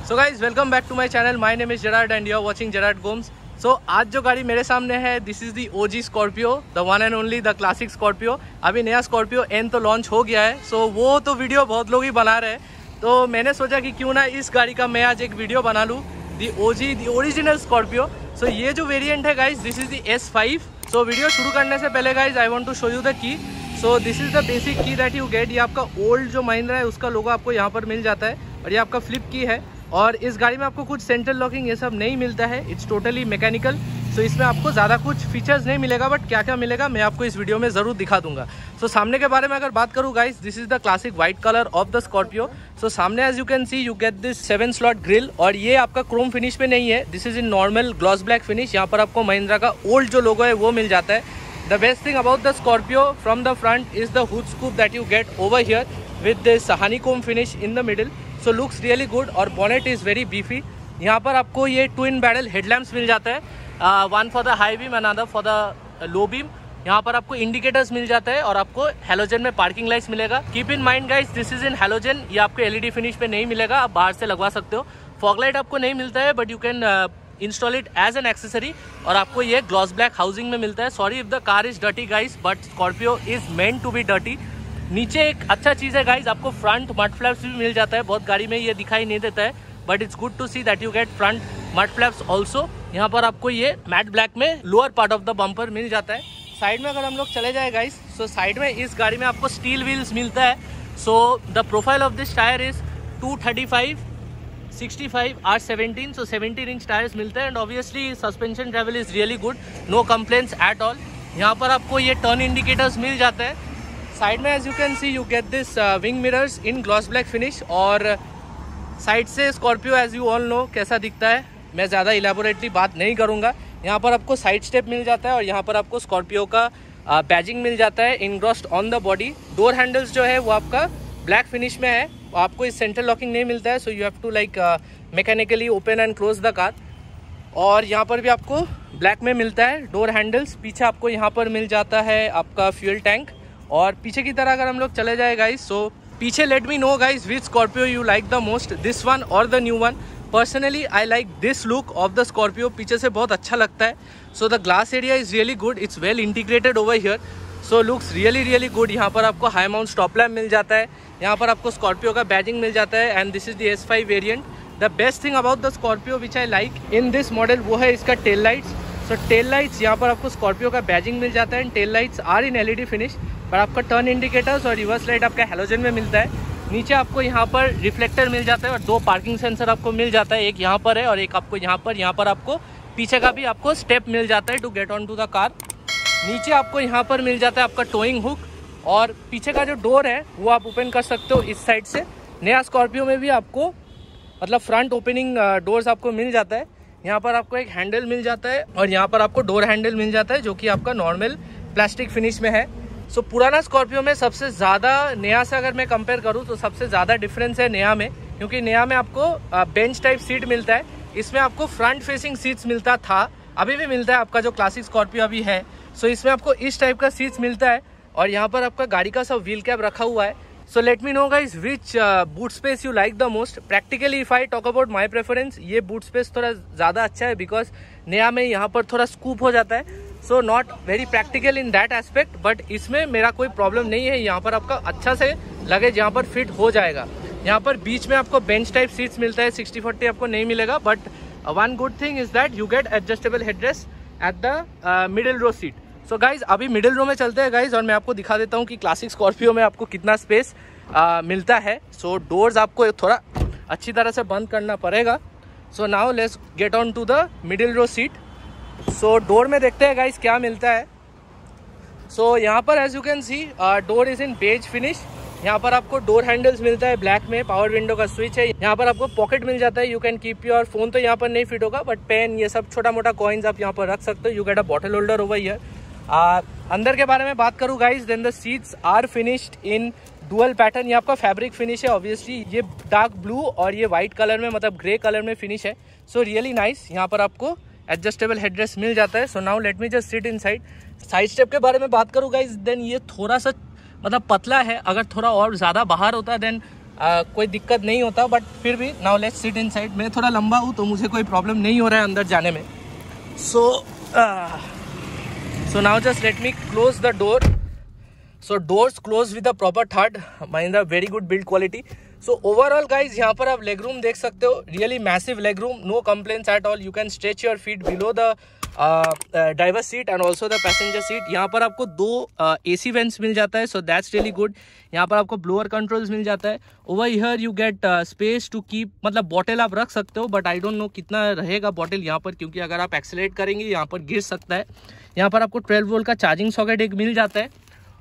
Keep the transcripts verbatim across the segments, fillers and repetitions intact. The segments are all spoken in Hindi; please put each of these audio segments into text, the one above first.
So guys welcome back to my channel. My name is Gerard and you are watching Gerard Gomes. So आज जो गाड़ी मेरे सामने है this is the OG Scorpio, the one and only the classic Scorpio. अभी नया स्कॉर्पियो एन तो लॉन्च हो गया है, सो so, वो तो वीडियो बहुत लोग ही बना रहे हैं, तो मैंने सोचा कि क्यों ना इस गाड़ी का मैं आज एक वीडियो बना लूँ, दी ओजी दी ओरिजिनल स्कॉर्पियो। सो ये जो वेरिएंट है guys this is the S five. So video शुरू करने से पहले guys I want to show you the key. So this is the basic key that you get. ये आपका ओल्ड जो महिंद्रा है उसका लोगो आपको यहाँ पर मिल जाता है और ये आपका फ्लिप की है। और इस गाड़ी में आपको कुछ सेंट्रल लॉकिंग ये सब नहीं मिलता है, इट्स टोटली मैकेनिकल। सो इसमें आपको ज़्यादा कुछ फीचर्स नहीं मिलेगा, बट क्या क्या मिलेगा मैं आपको इस वीडियो में ज़रूर दिखा दूंगा। सो so, सामने के बारे में अगर बात करूँ guys, this is the classic white colour of the Scorpio. So सामने as you can see you get this seven slot grille, और ये आपका क्रोम फिनिश में नहीं है, this is in normal gloss black finish. यहाँ पर आपको महिंद्रा का ओल्ड जो लोगो है वो मिल जाता है। The best thing about the Scorpio from the front is the hood scoop that you get over here with this honeycomb finish in the middle. So looks really good और बॉनेट इज़ वेरी बीफी। यहाँ पर आपको ये ट्विन बैरल हेडलैम्प्स मिल जाता है, one for the high beam another for the low beam. यहाँ पर आपको इंडिकेटर्स मिल जाता है और आपको हेलोजन में पार्किंग लाइट्स मिलेगा। Keep in mind guys this is in halogen, ये आपको एलईडी फिनिश पे नहीं मिलेगा, आप बाहर से लगवा सकते हो। फॉग लाइट आपको नहीं मिलता है, but you can install it as an accessory, और आपको ये ग्लॉस ब्लैक हाउसिंग में मिलता है। Sorry if the car is dirty guys, but Scorpio is meant to be dirty. नीचे एक अच्छा चीज़ है गाइज, आपको फ्रंट मड फ्लैप्स भी मिल जाता है। बहुत गाड़ी में ये दिखाई नहीं देता है, but it's good to see that you get front mud flaps also. यहाँ पर आपको ये मैट ब्लैक में lower part of the bumper मिल जाता है। साइड में अगर हम लोग चले जाए गाइज, सो साइड में इस गाड़ी में आपको स्टील व्हील्स मिलता है। So the profile of this tyre is two thirty five sixty five R seventeen, so seventeen inch tyres मिलते हैं। And obviously suspension travel is really good, no complaints at all. यहाँ पर आपको ये टर्न इंडिकेटर्स मिल जाते हैं। साइड में as you can see you get this wing mirrors in gloss black finish, और साइड से Scorpio as you all know कैसा दिखता है मैं ज़्यादा इलेबोरेटली बात नहीं करूँगा। यहाँ पर आपको साइड स्टेप मिल जाता है और यहाँ पर आपको स्कॉर्पियो का बैजिंग मिल जाता है engrossed on the body. Door handles जो है वो आपका ब्लैक फिनिश में है, आपको इस सेंट्रल लॉकिंग नहीं मिलता है, so you have to like mechanically open and close the car. और यहाँ पर भी आपको ब्लैक में मिलता है डोर हैंडल्स। पीछे आपको यहाँ पर मिल जाता है आपका फ्यूल टैंक। और पीछे की तरह अगर हम लोग चले जाए गाइस, सो पीछे let me know guys which Scorpio you like the most, this one और the new one. Personally I like this look of the Scorpio, पीछे से बहुत अच्छा लगता है। So the glass area is really good, it's well integrated over here, so looks really really good. यहाँ पर आपको हाई माउंट स्टॉप लैम्प मिल जाता है, यहाँ पर आपको स्कॉर्पियो का बैजिंग मिल जाता है। And this is the S five variant. The best thing about the Scorpio which I like in this model वो है इसका tail lights. So tail lights यहाँ पर आपको स्कॉर्पियो का बैजिंग मिल जाता है and tail lights are in LED finish, पर आपका टर्न इंडिकेटर्स और रिवर्स लाइट आपका हेलोजन में मिलता है। नीचे आपको यहाँ पर रिफ्लेक्टर मिल जाता है और दो पार्किंग सेंसर आपको मिल जाता है, एक यहाँ पर है और एक आपको यहाँ पर यहाँ पर आपको पीछे का भी आपको स्टेप मिल जाता है to get on to the car. नीचे आपको यहाँ पर मिल जाता है आपका टोइंग हुक, और पीछे का जो डोर है वो आप ओपन कर सकते हो इस साइड से। नया स्कॉर्पियो में भी आपको मतलब फ्रंट ओपनिंग डोर्स आपको मिल जाता है। यहाँ पर आपको एक हैंडल मिल जाता है और यहाँ पर आपको डोर हैंडल मिल जाता है जो कि आपका नॉर्मल प्लास्टिक फिनिश में है। सो so, पुराना स्कॉर्पियो में सबसे ज़्यादा नया से अगर मैं कंपेयर करूँ तो सबसे ज़्यादा डिफरेंस है नया में, क्योंकि नया में आपको बेंच टाइप सीट मिलता है, इसमें आपको फ्रंट फेसिंग सीट्स मिलता था, अभी भी मिलता है आपका जो क्लासिक स्कॉर्पियो अभी है। सो so, इसमें आपको इस टाइप का सीट्स मिलता है और यहाँ पर आपका गाड़ी का सब व्हील कैप रखा हुआ है। So let me know guys which boot space you like the most. Practically if I talk about my preference, ये बूट स्पेस थोड़ा ज़्यादा अच्छा है, बिकॉज नया में यहाँ पर थोड़ा स्कूप हो जाता है। So not very practical in that aspect, but इसमें मेरा कोई प्रॉब्लम नहीं है। यहाँ पर आपका अच्छा से लगेज यहाँ पर फिट हो जाएगा। यहाँ पर बीच में आपको बेंच टाइप सीट्स मिलता है, सिक्सटी फोर्टी आपको नहीं मिलेगा, but one good thing is that you get adjustable headrest at the middle row seat. So guys अभी मिडिल रो में चलते हैं गाइज, और मैं आपको दिखा देता हूँ कि क्लासिक स्कॉर्पियो में आपको कितना स्पेस uh, मिलता है। सो so, डोर्स आपको थोड़ा अच्छी तरह से बंद करना पड़ेगा। So now let's get on to the middle row seat. So door में देखते हैं गाइज क्या मिलता है। सो so, यहाँ पर as you can see door is in beige finish. यहाँ पर आपको डोर हैंडल्स मिलता है ब्लैक में, पावर विंडो का स्विच है, यहाँ पर आपको पॉकेट मिल जाता है, you can keep your phone, तो यहाँ पर नहीं फिट होगा, बट पेन ये सब छोटा मोटा कॉइन्स आप यहाँ पर रख सकते हो। You get a bottle holder over here. अंदर के बारे में बात करूँ guys, then the seats are finished in dual pattern. ये आपका फैब्रिक फिनिश है, ऑब्वियसली ये डार्क ब्लू और ये व्हाइट कलर में मतलब ग्रे कलर में फिनिश है। So really nice. यहाँ पर आपको एडजस्टेबल हेडरेस्ट मिल जाता है। So now let me just sit inside. Side step के बारे में बात करूँ गाइज, देन ये थोड़ा सा मतलब पतला है, अगर थोड़ा और ज़्यादा बाहर होता देन uh, कोई दिक्कत नहीं होता, बट फिर भी नाउ लेट्स सिट इनसाइड। मैं थोड़ा लंबा हूँ तो मुझे कोई प्रॉब्लम नहीं हो रहा है अंदर जाने में। So so now just let me close the door. So doors close with the proper थर्ड, Mahindra very good build quality. So overall guys यहाँ पर आप लेग रूम देख सकते हो, really massive leg room, no complaints at all. You can stretch your feet below the driver seat and also the passenger seat. यहाँ पर आपको दो एसी वेंट्स मिल जाता है, सो दैट्स रियली गुड। यहाँ पर आपको ब्लोअर कंट्रोल्स मिल जाता है। Over here you get space to keep, मतलब बॉटल आप रख सकते हो, बट आई डोंट नो कितना रहेगा बॉटल यहाँ पर, क्योंकि अगर आप एक्सेलरेट करेंगे यहाँ पर गिर सकता है। यहाँ पर आपको ट्वेल्व वोल्ट का चार्जिंग सॉकेट एक मिल जाता है।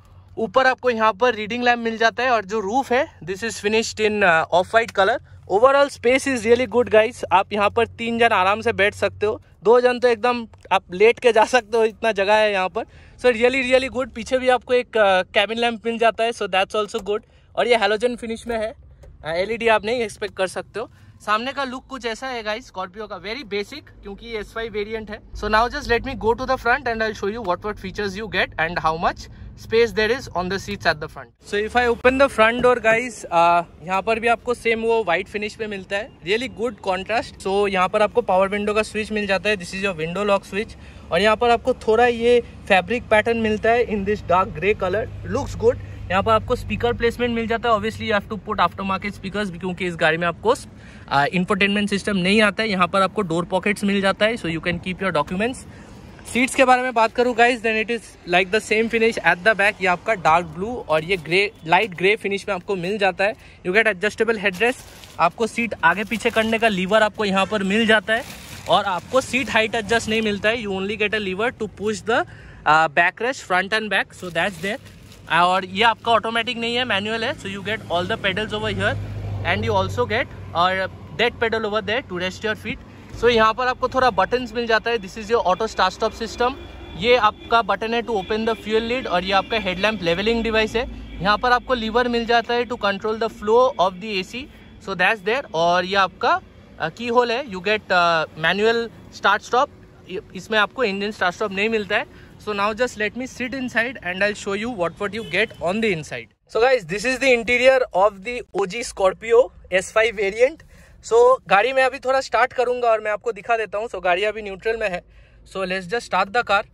ऊपर आपको यहाँ पर रीडिंग लैम्प मिल जाता है, और जो रूफ है this is finished in off white colour. Overall space is really good guys. आप यहाँ पर तीन जन आराम से बैठ सकते हो, दो जन तो एकदम आप लेट के जा सकते हो, इतना जगह है यहाँ पर। So really really good. पीछे भी आपको एक कैबिन लैम्प मिल जाता है, सो दैट्स ऑल्सो गुड। और ये हैलोजन फिनिश में है, एलईडी आप नहीं एक्सपेक्ट कर सकते हो। सामने का लुक कुछ ऐसा है गाइस स्कॉर्पियो का, वेरी बेसिक, क्योंकि ये एस फाइव वेरिएंट है। So now just let me go to the front and I will show you what what features you get and how much space there is on the seats at the front. So if I open the front door guys, uh, यहाँ पर भी आपको सेम वो white finish पे मिलता है, really good contrast. So यहाँ पर आपको पावर विंडो का स्विच मिल जाता है, this is your window lock switch. और यहाँ पर आपको थोड़ा ये फैब्रिक पैटर्न मिलता है in this dark grey color, looks good. यहाँ पर आपको स्पीकर प्लेसमेंट मिल जाता है, obviously you have to put aftermarket speakers, क्योंकि इस गाड़ी में आपको इंफोटेनमेंट सिस्टम नहीं आता है। यहाँ पर आपको डोर पॉकेट्स मिल जाता है, so you can keep your documents. Seats के बारे में बात करूँ guys, then it is like the same finish at the back. ये आपका डार्क ब्लू और ये ग्रे, लाइट ग्रे फिनिश में आपको मिल जाता है। यू गेट एडजस्टेबल हेडरेस्ट, आपको सीट आगे पीछे करने का लीवर आपको यहाँ पर मिल जाता है, और आपको सीट हाइट एडजस्ट नहीं मिलता है, you only get a lever to push the back rest front and back, so that's there. और ये आपका ऑटोमेटिक नहीं है, मैनुअल है, so you get all the pedals over here and you also get और that pedal over there to rest your feet. So so, यहाँ पर आपको थोड़ा बटन्स मिल जाता है, this is your auto start stop system. ये आपका बटन है to open the fuel lid, और ये आपका हेडलैम्प लेवलिंग डिवाइस है। यहाँ पर आपको लीवर मिल जाता है to control the flow of the AC, so that's there. और ये आपका की होल है, you get manual start stop, इसमें आपको इंजन स्टार्ट स्टॉप नहीं मिलता है। So now just let me sit inside and I will show you what what you get on the inside. So guys this is the interior of the OG Scorpio S five variant. So so, गाड़ी में अभी थोड़ा स्टार्ट करूंगा और मैं आपको दिखा देता हूँ। सो so, गाड़ी अभी न्यूट्रल में है, so let's just start the car.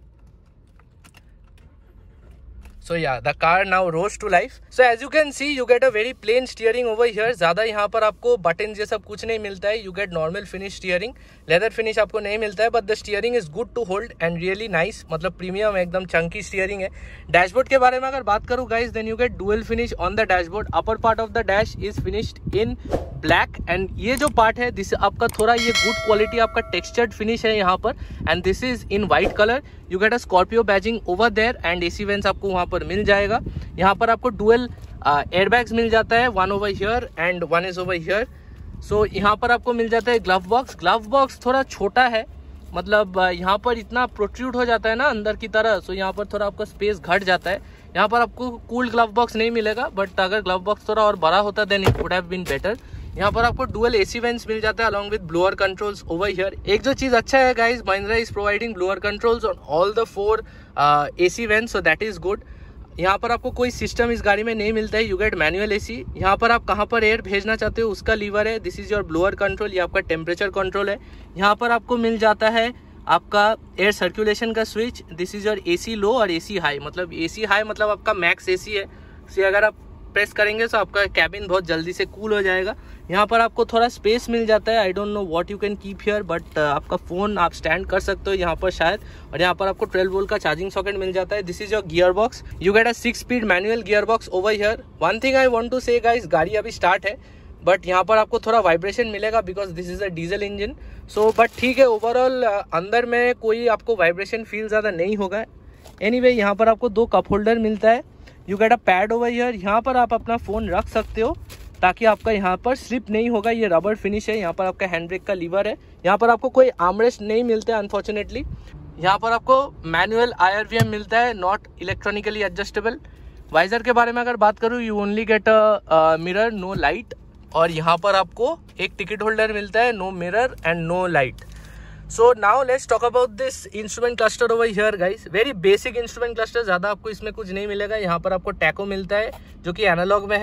So yeah the car now rose to life. So as you can see you get a very plain steering over here, ज्यादा यहाँ पर आपको बटन ये सब कुछ नहीं मिलता है, you get normal finish steering, leather finish आपको नहीं मिलता है, but the steering is good to hold and really nice, मतलब प्रीमियम एकदम चंकी स्टीयरिंग है। डैशबोर्ड के बारे में अगर बात करूँ guys, then you get dual finish on the dashboard, upper part of the dash is finished in black, and ये जो पार्ट है दिस आपका थोड़ा ये गुड क्वालिटी आपका टेक्सचर्ड फिनिश है यहाँ पर, and this is in white colour. You get a Scorpio badging over there and AC vents आपको वहाँ पर मिल जाएगा। यहाँ पर आपको डुअल एयरबैग्स मिल जाता है, one over here and one is over here. So यहाँ पर आपको मिल जाता है ग्लव बॉक्स। ग्लव बॉक्स थोड़ा छोटा है, मतलब यहाँ पर इतना प्रोट्रूड हो जाता है ना अंदर की तरह, सो यहाँ पर थोड़ा आपका स्पेस घट जाता है। यहाँ पर आपको कूल ग्लव बॉक्स नहीं मिलेगा, बट अगर ग्लव बॉक्स थोड़ा और बड़ा होता then it would have been better. यहाँ पर आपको डुअल एसी वेंट्स मिल जाता है along with blower controls over here. एक जो चीज अच्छा है guys, Mahindra is providing blower controls on all the four AC vents, so that is good. यहाँ पर आपको कोई सिस्टम इस गाड़ी में नहीं मिलता है, यू गेट मैनुअल एसी। यहाँ पर आप कहाँ पर एयर भेजना चाहते हो उसका लीवर है, this is your blower control, ये आपका टेम्परेचर कंट्रोल है। यहाँ पर आपको मिल जाता है आपका एयर सर्कुलेशन का switch, this is your AC low और एसी हाई, मतलब एसी हाई मतलब आपका मैक्स एसी है, so अगर आप प्रेस करेंगे तो आपका कैबिन बहुत जल्दी से कूल हो जाएगा। यहाँ पर आपको थोड़ा स्पेस मिल जाता है, I don't know what you can keep here, but आपका फोन आप स्टैंड कर सकते हो यहाँ पर शायद। और यहाँ पर आपको ट्वेल्व वोल्ट का चार्जिंग सॉकेट मिल जाता है, this is your gearbox, you get a six speed manual gearbox over here. One thing I want to say guys, गाड़ी अभी स्टार्ट है, बट यहाँ पर आपको थोड़ा वाइब्रेशन मिलेगा because this is a diesel engine, so but ठीक है, ओवरऑल अंदर में कोई आपको वाइब्रेशन फील ज़्यादा नहीं होगा। एनीवे यहाँ पर आपको दो कप होल्डर मिलता है, you get a pad over here, यहाँ पर आप अपना फ़ोन रख सकते हो ताकि आपका यहाँ पर स्लिप नहीं होगा, ये रबर फिनिश है। यहाँ पर आपका हैंड ब्रेक का लीवर है, यहाँ पर आपको कोई आर्मरेस्ट नहीं मिलता है अनफॉर्चुनेटली। यहाँ पर आपको manual I R V M मिलता है, नॉट इलेक्ट्रॉनिकली एडजस्टेबल। वाइजर के बारे में अगर बात करूँ, you only get a mirror, no light. और यहाँ पर आपको एक टिकट होल्डर मिलता है, no mirror and no light. So now let's talk about this instrument cluster over here guys, very basic instrument cluster, ज़्यादा आपको इसमें कुछ नहीं मिलेगा। यहाँ पर आपको टैको मिलता है जो कि एनालॉग में है,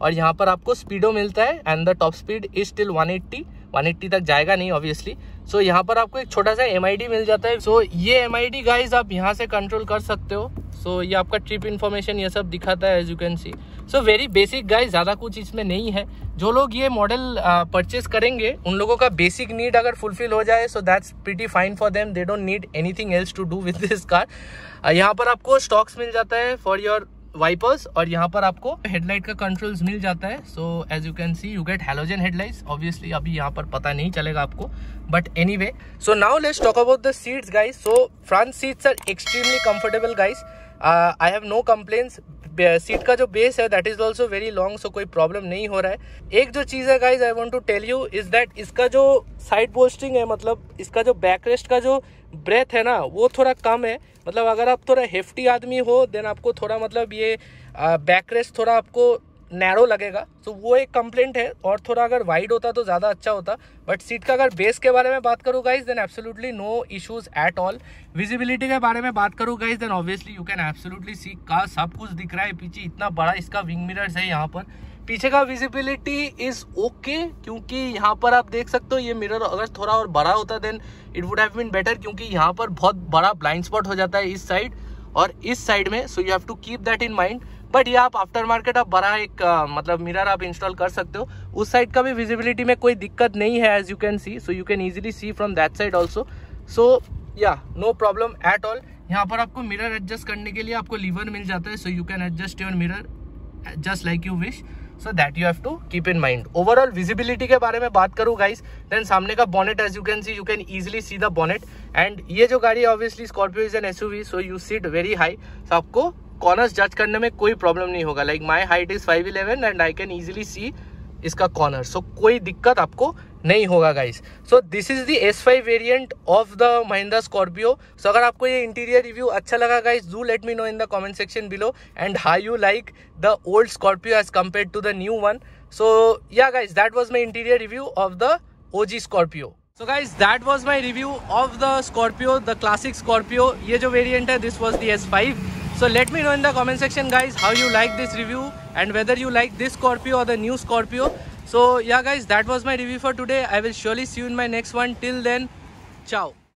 और यहाँ पर आपको स्पीडो मिलता है and the top speed is till one eighty one eighty तक जाएगा नहीं ऑब्वियसली। सो so, यहाँ पर आपको एक छोटा सा एम आई डी मिल जाता है। सो so, ये एम आई डी गाइज आप यहाँ से कंट्रोल कर सकते हो। सो so, ये आपका ट्रिप इन्फॉर्मेशन ये सब दिखाता है as you can see. So very basic guys, ज़्यादा कुछ इसमें नहीं है। जो लोग ये मॉडल परचेज करेंगे उन लोगों का बेसिक नीड अगर फुलफिल हो जाए so that's pretty fine for them, they don't need anything else to do with this car. यहाँ पर आपको स्टॉक्स मिल जाता है फॉर योर वाइपर्स और यहाँ पर आपको हेडलाइट का कंट्रोल्स मिल जाता है। So as you can see you get halogen headlights. Obviously अभी यहाँ पर पता नहीं चलेगा आपको, but anyway. So now let's talk about the seats guys. So front seats are extremely comfortable guys, I have no complaints. Seat का जो बेस है that is also very long, so कोई प्रॉब्लम नहीं हो रहा है। एक जो चीज़ है guys I want to tell you is that इसका जो साइड पोस्टिंग है, मतलब इसका जो बैकरेस्ट का जो ब्रेथ है ना वो थोड़ा कम है। मतलब अगर आप थोड़ा हेफ्टी आदमी हो देन आपको थोड़ा मतलब ये बैकरेस्ट थोड़ा आपको नैरो लगेगा। तो so, वो एक कंप्लेंट है, और थोड़ा अगर वाइड होता तो ज़्यादा अच्छा होता। बट सीट का अगर बेस के बारे में बात करूँ guys then absolutely no issues at all. Visibility के बारे में बात करूँ guys then obviously you can absolutely see car सब कुछ दिख रहा है। पीछे इतना बड़ा इसका विंग मिरर्स है, यहाँ पर पीछे का विजिबिलिटी इज ओके, क्योंकि यहाँ पर आप देख सकते हो ये मिरर अगर थोड़ा और बड़ा होता then it would have been better, क्योंकि यहाँ पर बहुत बड़ा ब्लाइंड स्पॉट हो जाता है इस साइड और इस साइड में। So you have to keep that in mind. But ये आप आफ्टर मार्केट आप बड़ा एक आ, मतलब मिरर आप इंस्टॉल कर सकते हो। उस साइड का भी विजिबिलिटी में कोई दिक्कत नहीं है as you can see. So you can easily see from that side also. So yeah no problem at all. यहाँ पर आपको मिरर एडजस्ट करने के लिए आपको लीवर मिल जाता है। So you can adjust your mirror just like you wish. So that you have to keep in mind. Overall visibility के बारे में बात करूँ गाइस देन सामने का bonnet as you can see you can easily see the bonnet. And ये जो गाड़ी obviously Scorpio is an SUV, so you seat very high. So आपको कॉर्नर्स जज करने में कोई प्रॉब्लम नहीं होगा। Like my height is five eleven and I can easily see इसका कॉर्नर। सो कोई दिक्कत आपको नहीं होगा guys. So this is the S five variant of the Mahindra Scorpio. So अगर आपको ये इंटीरियर रिव्यू अच्छा लगा guys do let me know in the comment section below and how you like the old Scorpio as compare to the new one. So yeah guys that was my interior review of the OG Scorpio. So guys that was my review of the Scorpio, the classic Scorpio। ये जो variant है this was the S five। So let me know in the comment section guys how you like this review and whether you like this Scorpio or the new Scorpio। So yeah guys that was my review for today। I will surely see you in my next one। Till then, ciao।